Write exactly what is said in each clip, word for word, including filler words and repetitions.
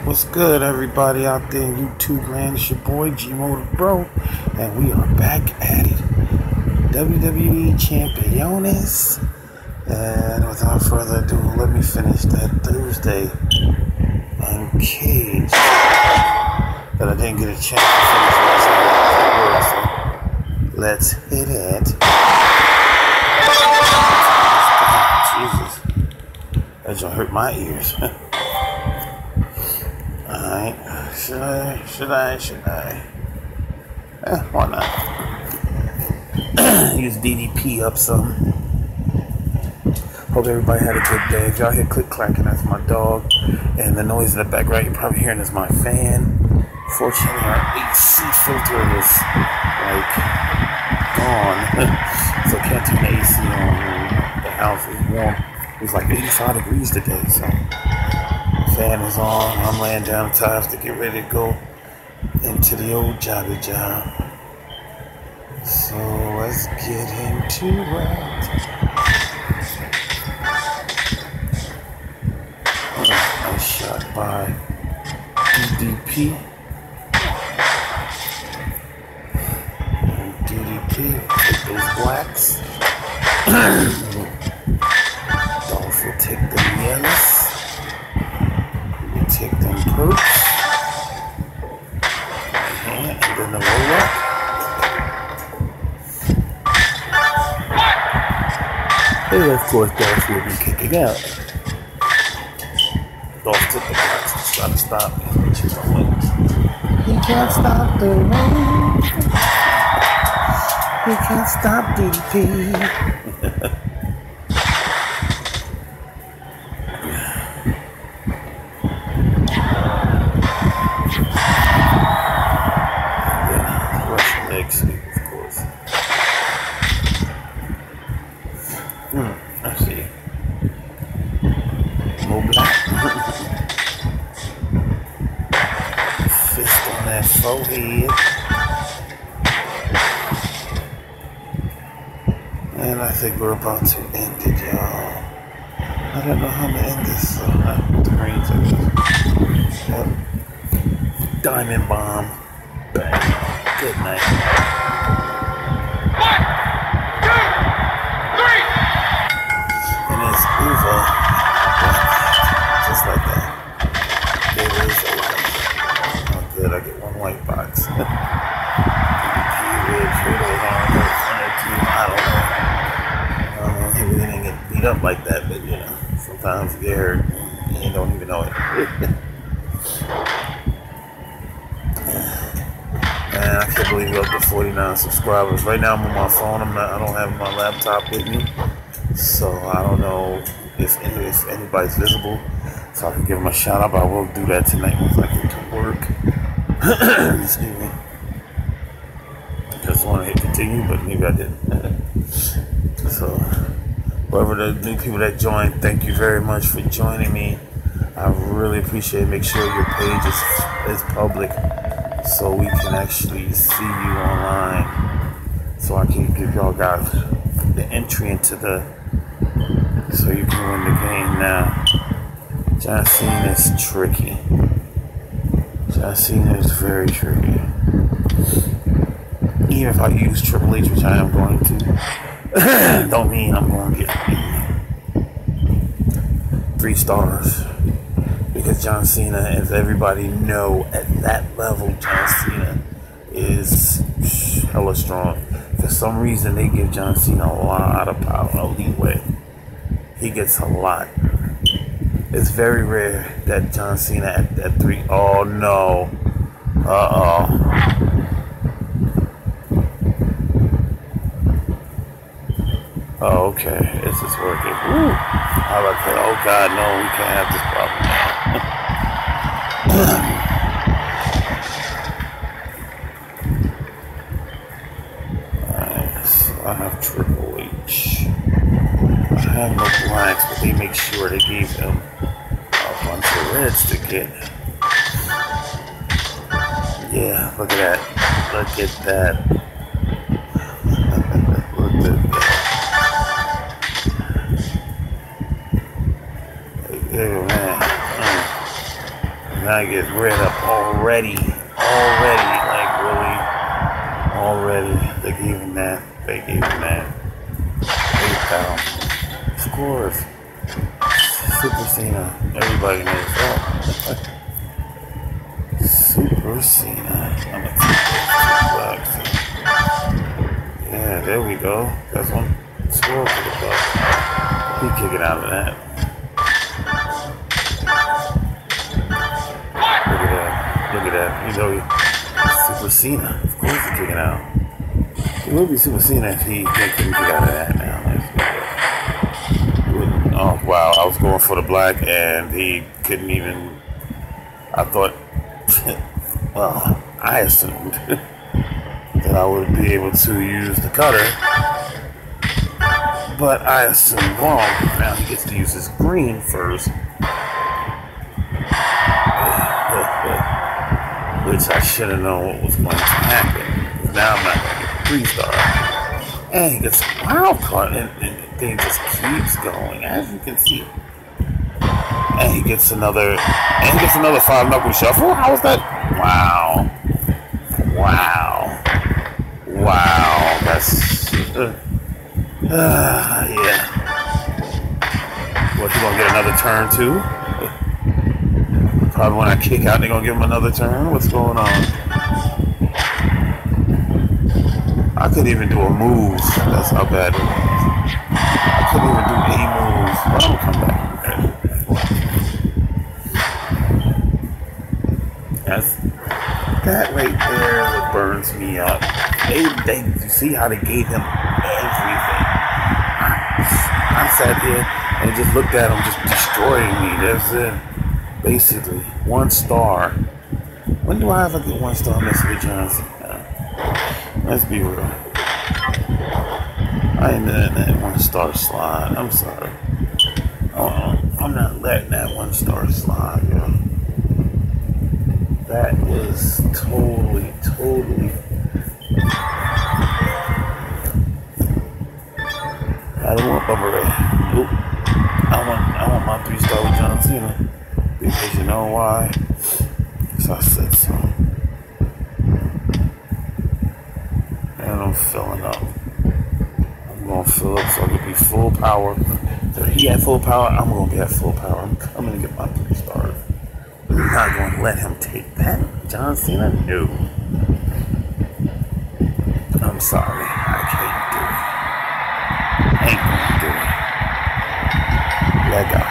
What's good, everybody out there in YouTube land? It's your boy G-Motor Bro, and we are back at it. W W E Championes. And without further ado, let me finish that Thursday Uncaged that I didn't get a chance to finish last night. So let's hit it. Jesus, that just hurt my ears. Alright, should I, should I, should I? Eh, why not? Use D D P up some. Hope everybody had a good day. If y'all hear click clacking, that's my dog. And the noise in the background you're probably hearing is my fan. Fortunately, our A C filter is like gone. So I can't turn the A C on. The house is warm. It was like eighty-five degrees today, so. Fan is on. I'm laying down tired to get ready to go into the old jobby job. So let's get into it. Nice shot by D D P. And D D P, take those blacks. Dolph will take the yellows. Take them perks, and then the roll up. And of course, Dolph will be kicking out. Dolph took the blocks and try to stop me. He can't stop the rain. He can't stop D D P. Forehead. And I think we're about to end it, y'all. I don't know how to end this. So I put the greens in. Yep. Diamond bomb. Bang. Good night. One, two, three. And it's over. Just like that. It is over. Good, I get one white box. I don't know. He really didn't get beat up like that, but you know, sometimes you get hurt and you don't even know it. Man, I can't believe we're up to forty-nine subscribers. Right now I'm on my phone. I'm not. I don't have my laptop with me, so I don't know if if anybody's visible. So I can give them a shout out. But I will do that tonight once I get to work. Excuse me. Just want to hit continue, but maybe I didn't. So, whoever the new people that joined, thank you very much for joining me. I really appreciate it. Make sure your page is, is public so we can actually see you online. So I can give y'all guys the entry into the, so you can win the game now. John Cena is tricky. John Cena is very tricky. Even if I use Triple H, which I am going to, don't mean I'm going to get three stars. Because John Cena, as everybody know, at that level, John Cena is hella strong. For some reason, they give John Cena a lot of power, a leeway. He gets a lot. It's very rare that John Cena at that three. Oh no. Uh oh. Oh, okay. This is working. Woo. I like that. Oh god, no, we can't have this problem now. Alright, so I have Triple H. I have no blacks, but they make sure they gave him a bunch of reds to get. Yeah, look at that. Look at that. Look at that. Oh, man. And I get rid up already. Already. Like, really. Already. They gave him that. They gave him that. Eight pound. Of course. Super Cena. Everybody knows that. Super Cena. I'm gonna take those two blocks. Yeah, there we go. That's one score for the buck. He kicking out of that. Look at that. Look at that. You know, he, Super Cena. Of course he's kicking out. It would be Super Cena if he couldn't kick out of that now. Oh, wow. I was going for the black and he couldn't even. I thought, well, I assumed that I would be able to use the cutter, but I assumed wrong. Now he gets to use his green first, which I should have known what was going to happen. Now I'm not going to get the three star. And he gets a wild card, and, and the thing just keeps going, as you can see. And he gets another, and he gets another five knuckle shuffle. How was that? Wow. Wow. Wow. That's, uh, uh, yeah. What, he gonna get another turn too? Probably when I kick out, they're gonna give him another turn. What's going on? I couldn't even do a move. That's how bad it was. I couldn't even do any moves. But I'm gonna come back. That's, that right there what burns me up. They, they, you see how they gave him everything. I, I sat here and just looked at him just destroying me. That's it. Basically, one star. When do I ever get one star, Mister Johnson? Uh, let's be real. I ain't letting that one star slide. I'm sorry. Uh-uh. I'm not letting that one star slide, yo. That was totally, totally. I don't want Bubba Ray. Nope. I want, I want my three star with John Cena. Because you know why? So I said so. And I'm filling up. I'm gonna fill up so I can be full power. So he had full power, I'm gonna be at full power. I'm coming to get my three stars. I'm not going to let him take that. John Cena? No. I'm sorry. I can't do it. Ain't going to do it. Let go.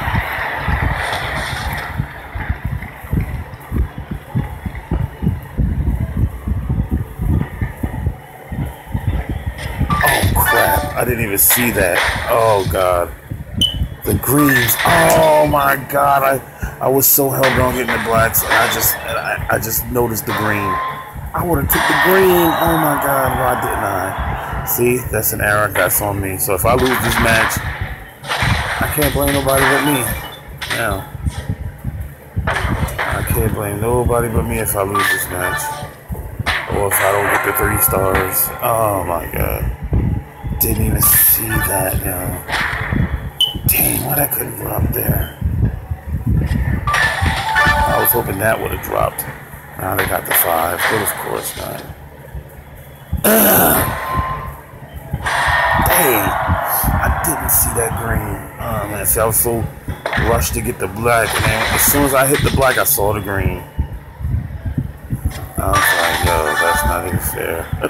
Oh, crap. I didn't even see that. Oh, God. The greens. Oh, my God. I... I was so hell bent on getting the blacks, and I just, and I, I just noticed the green. I would have took the green. Oh my God, why didn't I? See, that's an error. That's on me. So if I lose this match, I can't blame nobody but me. Now, I can't blame nobody but me if I lose this match, or if I don't get the three stars. Oh my God, didn't even see that. Yo, dang, why that couldn't drop there? I was hoping that would have dropped. Now they got the five, but of course not. Dang, I didn't see that green. Oh man, see, I was so rushed to get the black, and then as soon as I hit the black, I saw the green. I was like, yo, that's not even fair.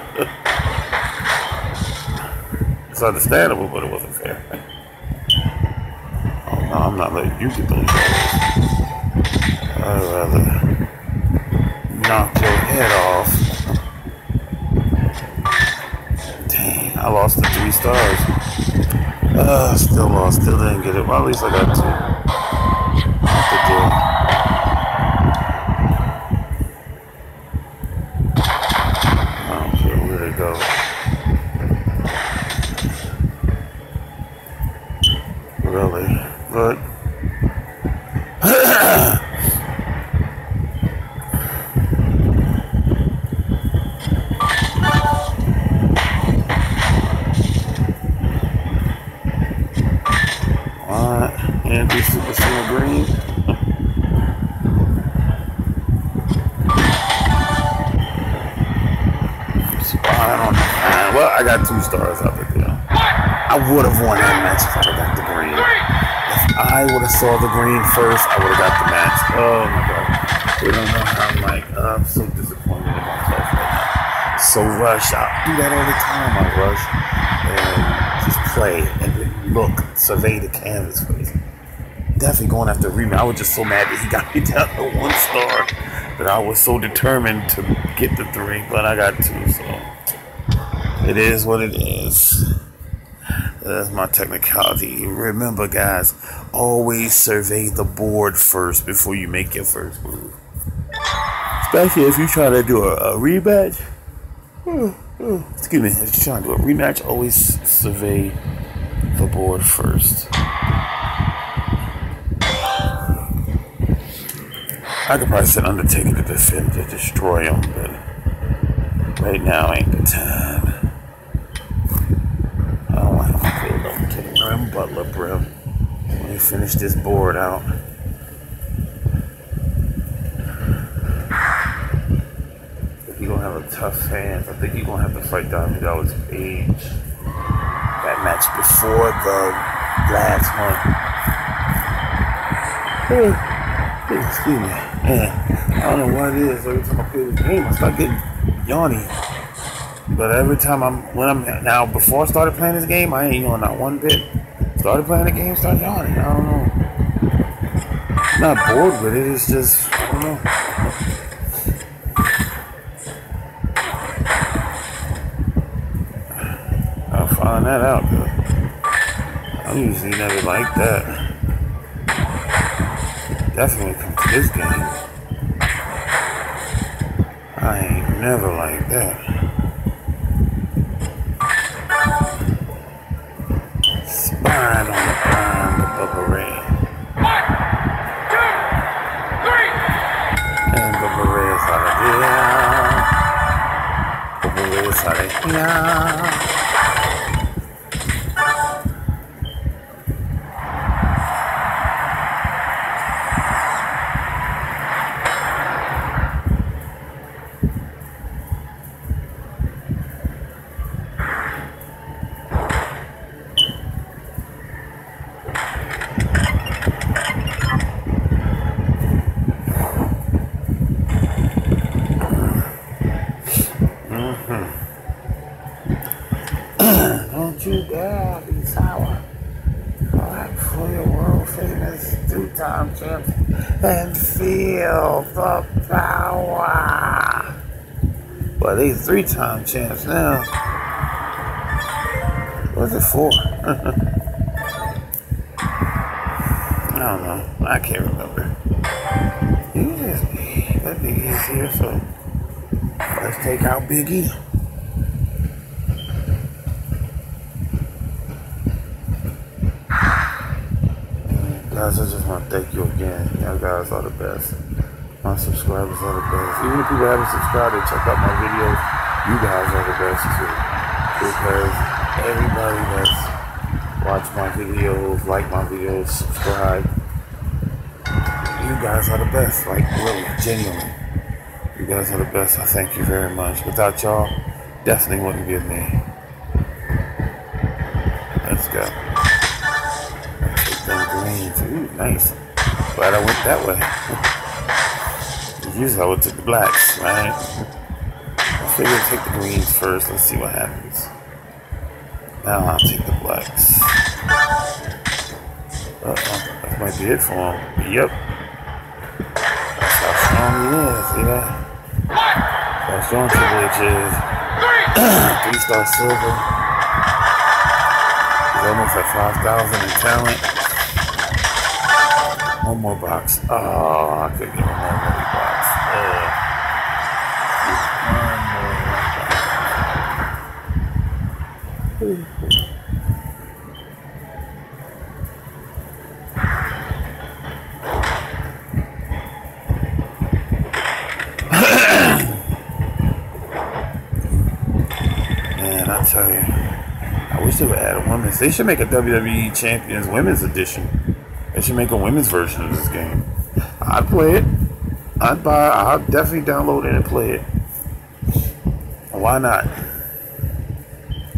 It's understandable, but it wasn't fair. Oh no, I'm not letting you get those balls. I'd rather knock your head off. Dang, I lost the three stars. Uh, still lost, still didn't get it. Well, at least I got two. What to do? I don't care where they go. Really, but. I got two stars out there. I would have won that match if I would have got the green. If I would have saw the green first, I would have got the match. Oh my god. You don't know how I'm like, uh, I'm so disappointed in myself right now. So rush. I do that all the time. I rush and just play and then look, survey the canvas first. Definitely going after a rematch. I was just so mad that he got me down to one star that I was so determined to get the three, but I got two, so it is what it is. That's my technicality. Remember, guys, always survey the board first before you make your first move. Especially if you're trying to do a, a rematch. Excuse me, if you're trying to do a rematch, always survey the board first. I could probably send Undertaker to defend to destroy him, but right now ain't the time. I don't want him to build up to the Brim Butler Brim. Let me finish this board out. I think he's gonna have a tough hand. I think he's gonna have to fight Diamond Dallas Page. That match before the last one. Excuse me. Man, I don't know what it is. Every time I play this game, I start getting yawny. But every time I'm, when I'm, now before I started playing this game, I ain't yawning not one bit. Started playing the game, started yawning. I don't know. I'm not bored with it, it's just, I don't know. I'll find that out, though. I usually never like that. Definitely come to this game. I ain't never like that. Spine on the pine, the Bubba Ray. And Bubba Ray is out of here. Bubba Ray is out of here. You dare be sour. Fight for your world famous two-time champ and feel the power. Well, these three-time champs now. What's it for? I don't know. I can't remember. You just be. That Big E's here, so let's take out Biggie. Guys, I just want to thank you again. Y'all guys are the best. My subscribers are the best. Even if people haven't subscribed and check out my videos, you guys are the best too. Because everybody that's watched my videos, like my videos, subscribe, you guys are the best. Like, really, genuinely. You guys are the best. I thank you very much. Without y'all, definitely wouldn't be me. Let's go. Ooh, nice. Glad I went that way. Usually I would take the blacks, right? I figured take the greens first. Let's see what happens. Now I'll take the blacks. Uh-oh. That might be it for him. Yep. That's how strong he is. See that? That's how strong Triple H is. Three-star silver. He's almost at five thousand in talent. One more box. Oh, I could get one more money box. Uh, one more box. Man, I tell you, I wish they would add a women's. They should make a W W E Champions Women's Edition. They should make a women's version of this game. I'd play it. I'd buy. I'll definitely download it and play it. Why not?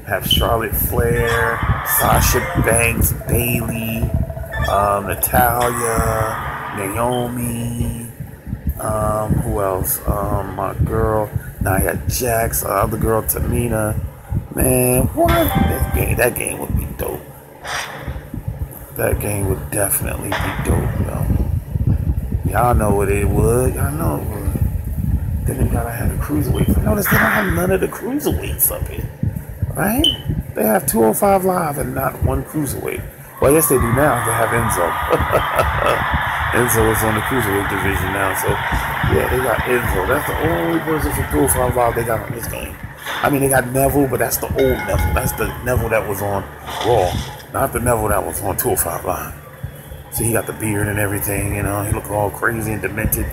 have Charlotte Flair, Sasha Banks, Bayley, um, Natalia, Naomi, um, who else? Um, my girl, Nia Jax, the other girl, Tamina. Man, what? That game, that game would be dope. That game would definitely be dope, yo. Y'all know what it would. Y'all know it would. Then they gotta have the cruiserweights. Notice they don't have none of the cruiserweights up here. Right? They have two oh five Live and not one cruiserweight. Well, yes, they do now. They have Enzo. Enzo is on the cruiserweight division now. So, yeah, they got Enzo. That's the only person from two oh five Live they got on this game. I mean, they got Neville, but that's the old Neville. That's the Neville that was on Raw. Not the Neville that was on two oh five Live. See, he got the beard and everything, you know. He look all crazy and demented.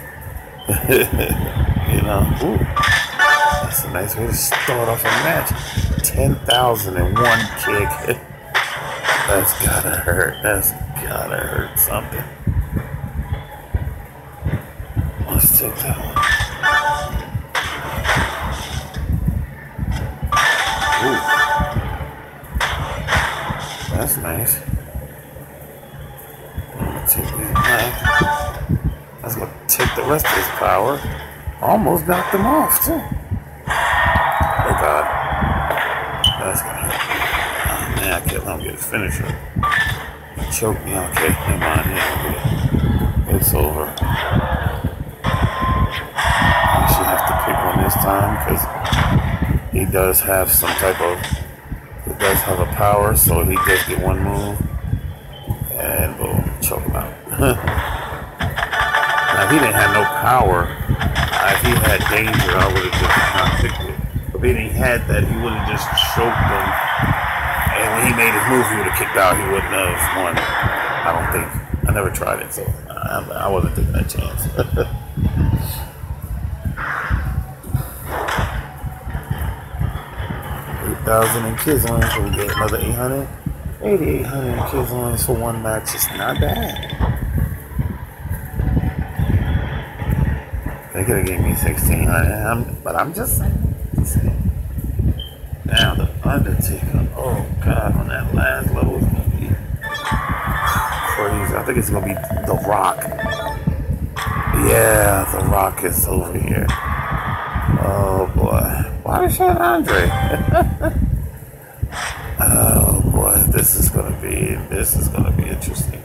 You know. Ooh. That's a nice way to start off a match. ten thousand and one kick. That's gotta hurt. That's gotta hurt something. Let's take that one. Ooh. That's nice. I'm gonna take this back. That's gonna take the rest of his power. Almost knocked him off, too. Oh, God. That's gonna hurt. Oh, man, I can't let him get his finisher. He choked me. Okay, never mind. Yeah, it's over. I should have to pick one this time because he does have some type of. He does have a power, so he does get one move. And boom, choke him out. Now, if he didn't have no power, if he had danger, I would have just not picked it. But then he had that, he would have just choked him. And when he made his move, he would have kicked out. He wouldn't have won. I don't think. I never tried it, so I, I wasn't taking that chance. eight thousand in Kizlin, so we get another eight hundred. eighty-eight hundred in Kizlin for one match. It's not bad. They could have gave me sixteen hundred, but I'm just saying. Now the Undertaker, oh God, on that last level is gonna be crazy. I think it's gonna be The Rock. Yeah, The Rock is over here. Oh boy, why is that Andre? Oh boy, this is gonna be this is gonna be interesting.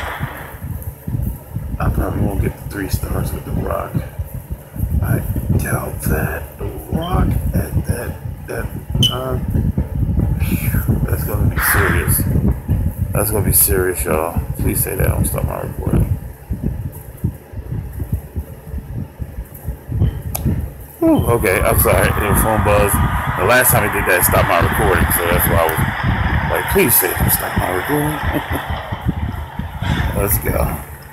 I probably won't get the three stars with The Rock. I doubt that. The Rock at that that time. That's gonna be serious. That's gonna be serious, y'all. Please say that. Don't stop my recording. Whew, okay, I'm sorry. Your phone buzz. The last time I did that, it stopped my recording, so that's why I was like, please say don't stop my recording. Let's go.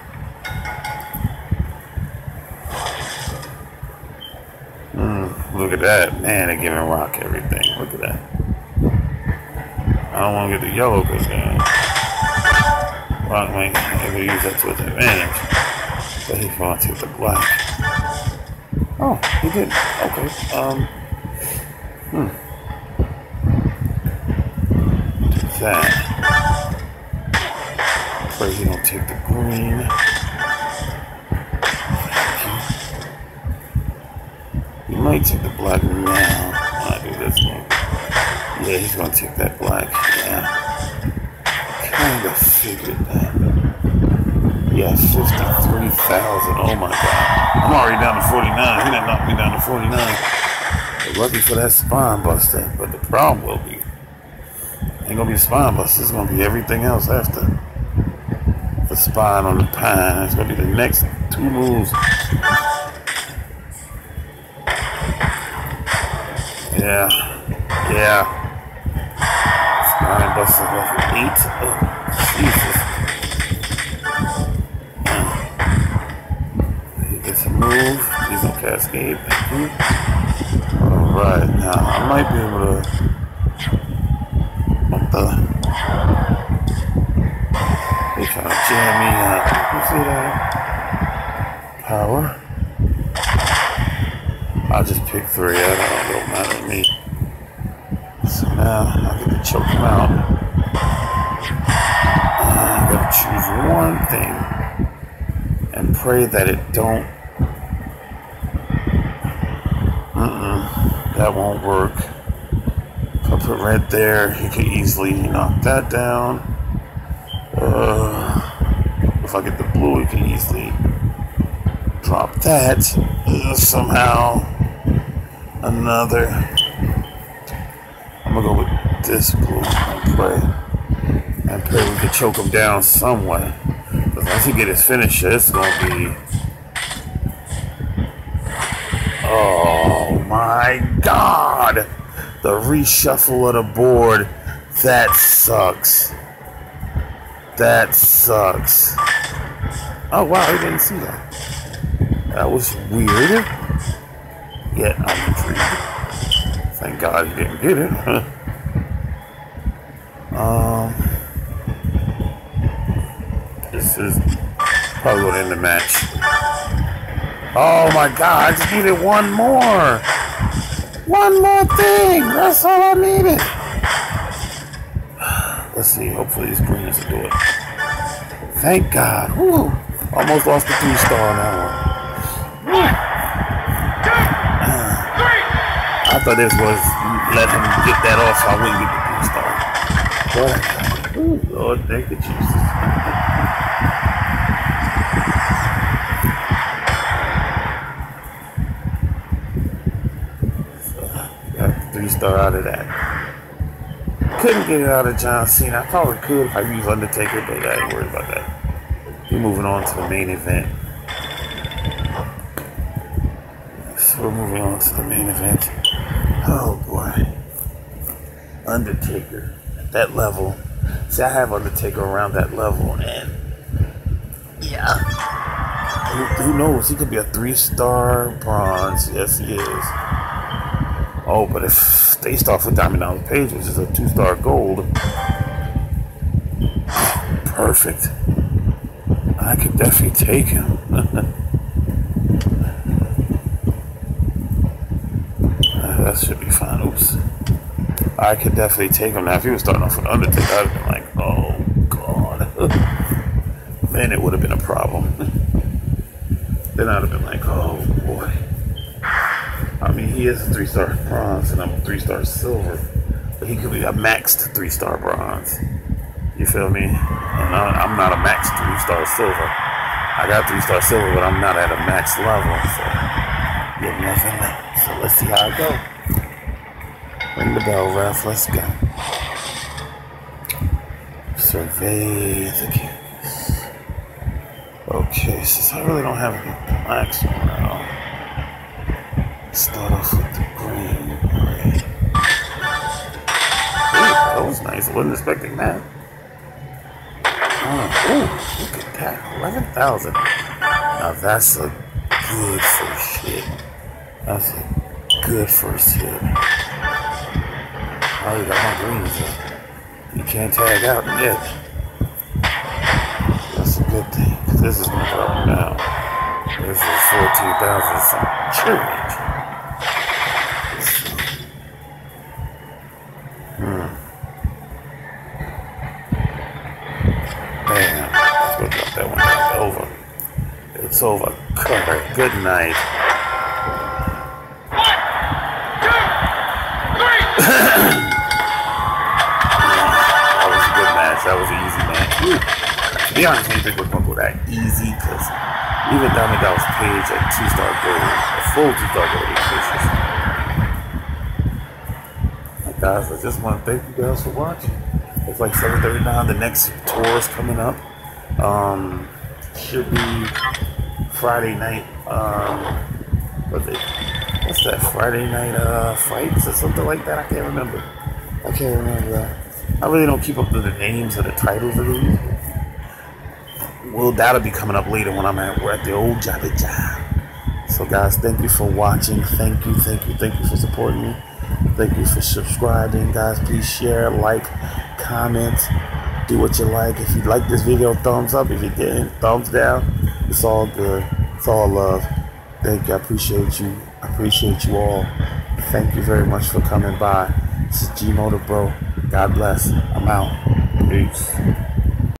Look at that. Man, they're giving Rock everything. Look at that. I don't want to get the yellow because uh, Rock might be able to use that to his advantage. But he's going to take the black. Oh, he did. Okay. Um. Hmm. Take that. Pray he don't take the green. He might take the black now. I'll do this one. Yeah, he's gonna take that black. Yeah. Kinda figured that. Yeah, fifty-three thousand. Oh my God. I'm already down to forty-nine. He done knocked me down to forty-nine. But lucky for that spine buster. But the problem will be, ain't gonna be the spine buster. It's gonna be everything else after. The spine on the pine. It's gonna be the next two moves. Yeah, yeah. Spine buster left with eight. Oh, Jesus. He gets a move. He's on Cascade. Thank you. Alright, now I might be able to. What the? They trying to jam me out. You see that? Power. I'll just pick three. I don't, don't matter to me. So now now I get to choke him out. I gotta choose one thing and pray that it don't. Mm-mm, that won't work. If I put red there, he could easily knock that down. Uh, if I get the blue, he can easily drop that. Uh, somehow, another. I'm gonna go with this blue and pray. And pray we can choke him down somewhat. Because once he get his finisher, it's gonna be. Oh my God! The reshuffle of the board. That sucks. That sucks. Oh wow, I didn't see that. That was weird. Yet I'm intrigued. Thank God he didn't get it. um, this is probably going to end the match. Oh my God, I just needed one more. One more thing. That's all I needed. Let's see. Hopefully these greens will do it. Thank God. Woo. Almost lost the three star on that one. I thought this was let him get that off so I wouldn't get the three star. But, ooh, Lord, thank you, Jesus. So, got the three star out of that. Couldn't get it out of John Cena. I probably could if I use Undertaker, but I ain't worried about that. We're moving on to the main event. So we're moving on to the main event. Oh boy. Undertaker at that level. See, I have Undertaker around that level, and yeah. Who, who knows? He could be a three-star bronze. Yes, he is. Oh, but if they start with Diamond Dallas Page, which is a two-star gold, perfect. I could definitely take him. That should be fine. Oops. I could definitely take him. Now, if he was starting off with Undertaker, I'd have been like, oh, God. Then it would have been a problem. Then I'd have been like, oh, boy. I mean, he is a three-star bronze, and I'm a three-star silver. But he could be a maxed three-star bronze. You feel me? And I, I'm not a maxed three-star silver. I got three-star silver, but I'm not at a max level. So you never know. So let's see how it goes. Ring the bell, ref. Let's go. Survey the canvas. Okay, since I really don't have any blacks around, start off with the green. Right. Ooh, that was nice. I wasn't expecting that. Oh, ooh, look at that. eleven thousand. Now that's a good first hit. That's a good first hit. Oh, you got my greens up. You can't tag out yet. That's a good thing. This is going to drop now. This is fourteen thousand some change. Hmm. Man, let's go drop that one down. Over. It's over. Cover. Good night. That was an easy match. Ooh. To be honest, I didn't think it was going to go that easy because even Diamond Dallas Page at two-star gold, a full two-star gold is vicious. Guys, I just want to thank you guys for watching. It's like seven thirty-nine. The next tour is coming up. Um, should be Friday night. Um, what's it? What's that? Friday night uh, fights or something like that? I can't remember. I can't remember that. I really don't keep up to the names of the titles of these. Well, that'll be coming up later when I'm at, we're at the old Jabba Jab. So, guys, thank you for watching. Thank you, thank you, thank you for supporting me. Thank you for subscribing, guys. Please share, like, comment, do what you like. If you like this video, thumbs up. If you didn't, thumbs down. It's all good. It's all love. Thank you. I appreciate you. I appreciate you all. Thank you very much for coming by. This is G Motor Bro. God bless. I'm out. Peace.